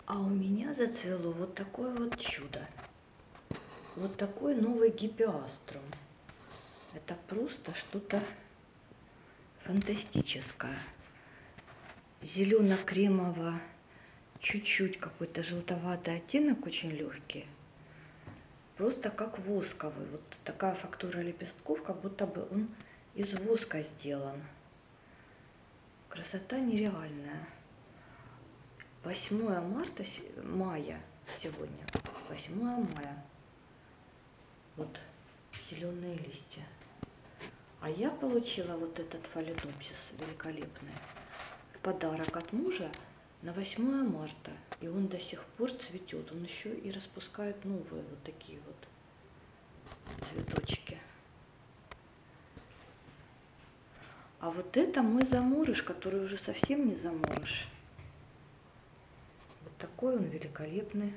А у меня зацвело вот такое вот чудо. Вот такой новый гипеаструм. Это просто что-то фантастическое. Зелено-кремово, чуть-чуть какой-то желтоватый оттенок, очень легкий. Просто как восковый. Вот такая фактура лепестков, как будто бы он из воска сделан. Красота нереальная. 8 мая сегодня. 8 мая. Вот зеленые листья. А я получила вот этот фаленопсис великолепный в подарок от мужа на 8 марта. И он до сих пор цветет. Он еще и распускает новые вот такие вот цветочки. А вот это мой заморыш, который уже совсем не заморыш. Вот такой он великолепный.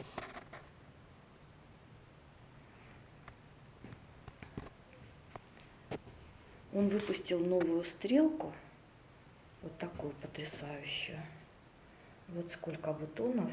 Он выпустил новую стрелку, вот такую потрясающую. Вот сколько бутонов.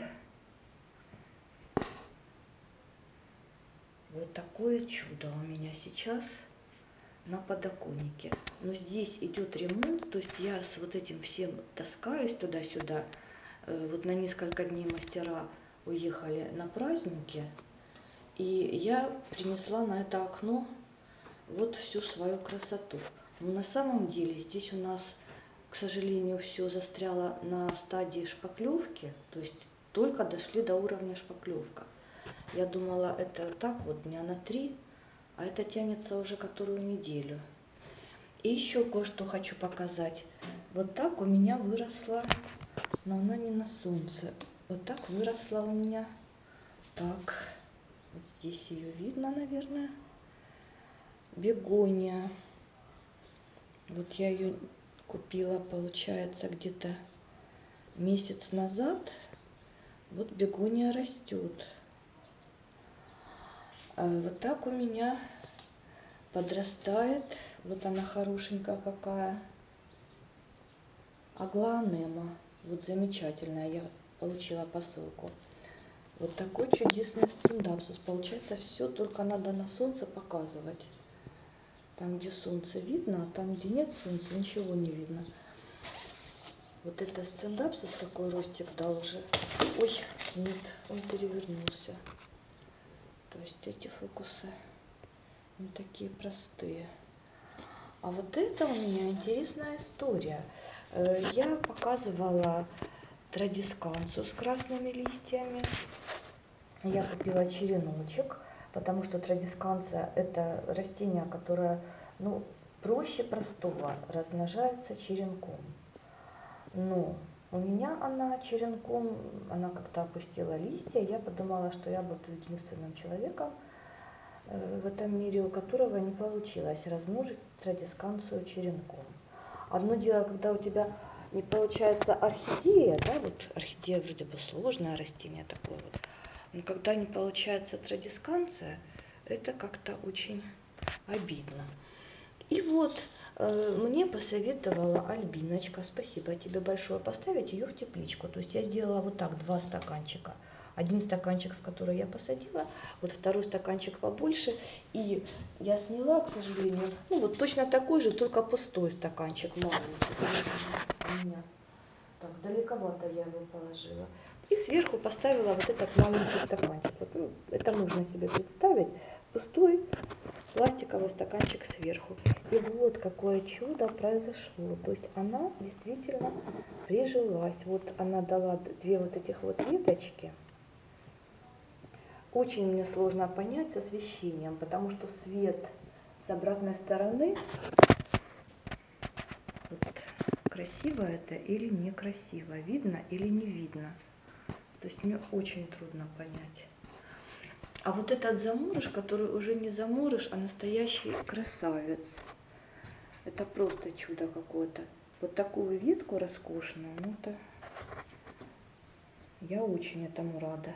Вот такое чудо у меня сейчас на подоконнике. Но здесь идет ремонт, то есть я с вот этим всем таскаюсь туда-сюда. Вот на несколько дней мастера уехали на праздники, и я принесла на это окно вот всю свою красоту. Но на самом деле здесь у нас, к сожалению, все застряло на стадии шпаклевки, то есть только дошли до уровня шпаклевка. Я думала, это так вот дня на 3, а это тянется уже которую неделю. И еще кое-что хочу показать. Вот так у меня выросла, но она не на солнце. Вот так выросла у меня. Так, вот здесь ее видно, наверное. Бегония. Вот я ее купила, получается, где-то месяц назад. Вот бегония растет. Вот так у меня подрастает. Вот она хорошенькая какая. Аглоанема. Вот замечательная. Я получила посылку. Вот такой чудесный сциндапсус. Получается, все только надо на солнце показывать. Там, где солнце видно, а там, где нет солнца, ничего не видно. Вот это сциндапсус такой ростик дал уже. Ой, нет, он перевернулся. То есть эти фокусы не такие простые. А вот это у меня интересная история. Я показывала традисканцию с красными листьями. Я купила череночек, потому что традисканция – это растение, которое, ну, проще простого, размножается черенком. Но у меня она черенком, она как-то опустила листья. Я подумала, что я буду единственным человеком в этом мире, у которого не получилось размножить традисканцию черенком. Одно дело, когда у тебя не получается орхидея, да, вот орхидея вроде бы сложное растение такое вот, но когда не получается традисканция, это как-то очень обидно. И вот мне посоветовала Альбиночка, спасибо тебе большое, поставить ее в тепличку. То есть я сделала вот так 2 стаканчика. Один стаканчик, в который я посадила, вот второй стаканчик побольше. И я сняла, к сожалению, ну вот точно такой же, только пустой стаканчик маленький. У меня так далековато я его положила. И сверху поставила вот этот маленький стаканчик. Вот, ну, это можно себе представить. Пустой пластиковый стаканчик сверху. И вот какое чудо произошло. То есть она действительно прижилась. Вот она дала 2 вот этих вот веточки. Очень мне сложно понять с освещением, потому что свет с обратной стороны, вот, красиво это или некрасиво, видно или не видно. То есть мне очень трудно понять. А вот этот заморыш, который уже не заморыш, а настоящий красавец. Это просто чудо какое-то. Вот такую ветку роскошную, ну это я очень этому рада.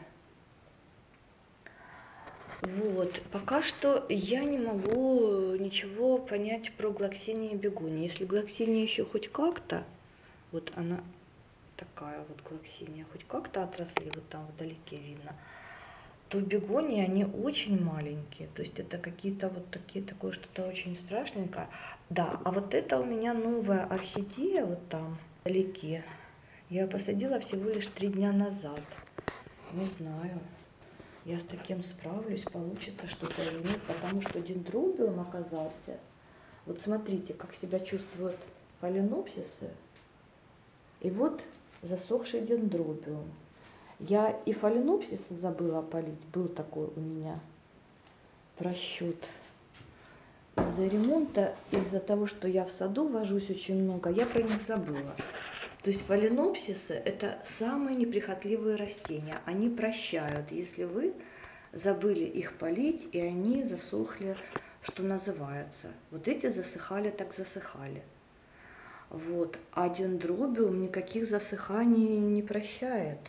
Вот, пока что я не могу ничего понять про глоксинии бегонии. Если глоксиния еще хоть как-то, вот она такая вот глоксиния, хоть как-то отросли, вот там вдалеке видно, то бегонии, они очень маленькие. То есть это какие-то вот такие, такое что-то очень страшненькое. Да, а вот это у меня новая орхидея вот там вдалеке. Я ее посадила всего лишь 3 дня назад. Не знаю, я с таким справлюсь, получится что-то или нет, потому что дендробиум оказался. Вот смотрите, как себя чувствуют фаленопсисы. И вот засохший дендробиум. Я и фаленопсисы забыла полить, был такой у меня просчет. Из-за ремонта, из-за того, что я в саду вожусь очень много, я про них забыла. То есть фаленопсисы – это самые неприхотливые растения. Они прощают, если вы забыли их полить, и они засохли, что называется. Вот эти засыхали, так засыхали. Вот. А дендробиум никаких засыханий не прощает.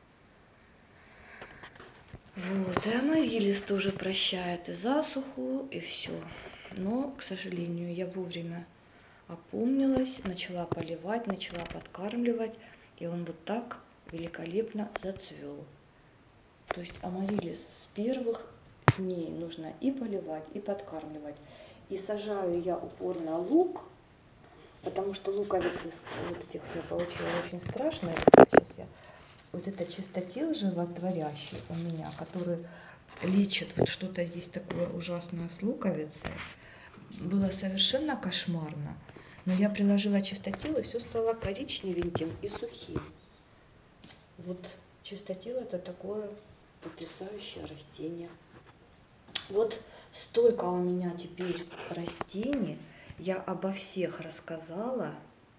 Вот, и амарилис тоже прощает и засуху, и все. Но, к сожалению, я вовремя опомнилась, начала поливать, начала подкармливать, и он вот так великолепно зацвел. То есть амарилис с первых дней нужно и поливать, и подкармливать. И сажаю я упорно лук, потому что луковицы вот этих я получила очень страшные. Сейчас я... Вот это чистотел животворящий у меня, который лечит вот что-то здесь такое ужасное с луковицей. Было совершенно кошмарно. Но я приложила чистотел, и все стало коричневеньким и сухим. Вот чистотел — это такое потрясающее растение. Вот столько у меня теперь растений. Я обо всех рассказала.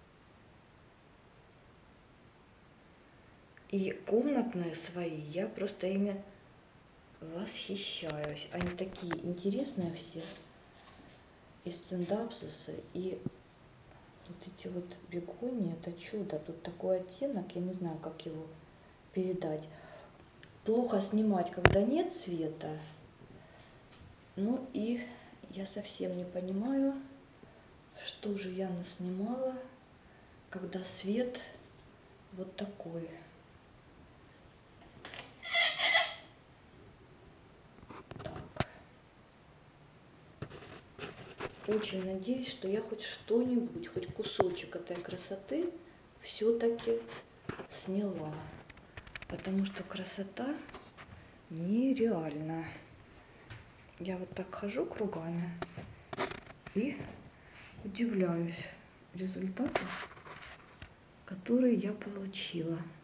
И комнатные свои, я просто ими восхищаюсь. Они такие интересные все. И сциндапсусы, и вот эти вот бегонии, это чудо. Тут такой оттенок, я не знаю, как его передать. Плохо снимать, когда нет света. Ну и я совсем не понимаю, что же я наснимала, когда свет вот такой. Очень надеюсь, что я хоть что-нибудь, хоть кусочек этой красоты все-таки сняла. Потому что красота нереальна. Я вот так хожу кругами и удивляюсь результату, который я получила.